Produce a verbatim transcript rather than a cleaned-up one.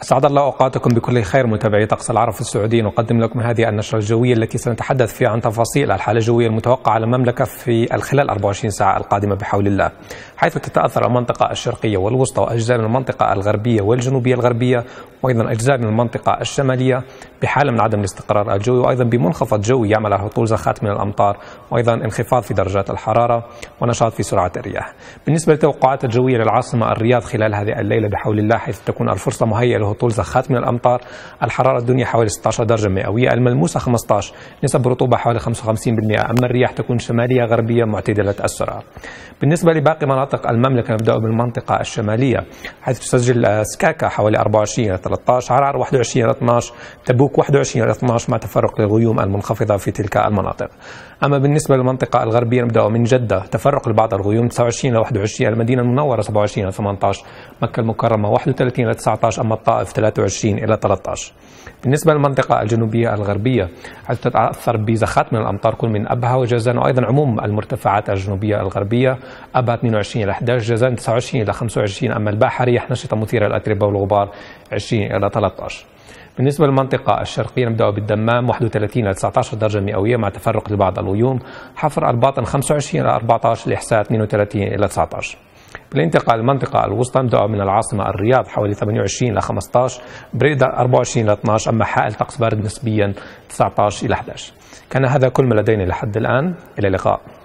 أسعد الله أوقاتكم بكل خير متابعي طقس العرب في السعودية. نقدم لكم هذه النشرة الجوية التي سنتحدث فيها عن تفاصيل الحالة الجوية المتوقعة على المملكة في خلال أربع وعشرين ساعة القادمة بحول الله، حيث تتأثر المنطقة الشرقية والوسطى وأجزاء من المنطقة الغربية والجنوبية الغربية وأيضا أجزاء من المنطقة الشمالية بحالة من عدم الاستقرار الجوي، وأيضا بمنخفض جوي يعمل على هطول زخات من الأمطار وأيضا انخفاض في درجات الحرارة ونشاط في سرعة الرياح. بالنسبة للتوقعات الجوية للعاصمة الرياض خلال هذه الليلة بحول الله، حيث تكون الفرصة مهيئة لهطول زخات من الأمطار، الحرارة الدنيا حوالي ستة عشر درجة مئوية، الملموسة خمسة عشر، نسب الرطوبة حوالي خمسة وخمسين بالمئة، أما الرياح تكون شمالية غربية معتدلة السرعة. بالنسبة لباقي مناطق المملكة نبدأ بالمنطقة الشمالية، حيث تسجل سكاكا حوالي أربعة وعشرين إلى ثلاثة عشر، عرعر واحد وعشرين إلى اثني عشر، تبوك واحد وعشرين إلى اثني عشر مع تفرق الغيوم المنخفضة في تلك المناطق. أما بالنسبة للمنطقة الغربية نبدأ من جدة، تفرق لبعض الغيوم تسعة وعشرين إلى واحد وعشرين، المدينة المنورة سبعة وعشرين إلى ثمانية عشر، مكة المكرمة واحد وثلاثين إلى تسعة عشر، أما الطائف ثلاثة وعشرين إلى ثلاثة عشر. بالنسبة للمنطقة الجنوبية الغربية حيث تتأثر بزخات من الأمطار كل من أبها وجازان وأيضا عموم المرتفعات الجنوبية الغربية، أبها اثنين وعشرين إلى أحد عشر، جازان تسعة وعشرين إلى خمسة وعشرين، أما الباحة رياح نشطة مثيرة للأتربة والغبار عشرين إلى ثلاثة عشر. بالنسبة للمنطقة الشرقية نبدأ بالدمام واحد وثلاثين إلى تسعة عشر درجة مئوية مع تفرق لبعض الغيوم، حفر الباطن خمسة وعشرين إلى أربعة عشر، الإحساء اثنين وثلاثين إلى تسعة عشر. بالانتقال للمنطقة الوسطى نبدأ من العاصمة الرياض حوالي ثمانية وعشرين إلى خمسة عشر، بريدة أربعة وعشرين إلى اثني عشر، أما حائل طقس بارد نسبيا تسعة عشر إلى أحد عشر. كان هذا كل ما لدينا لحد الآن، إلى اللقاء.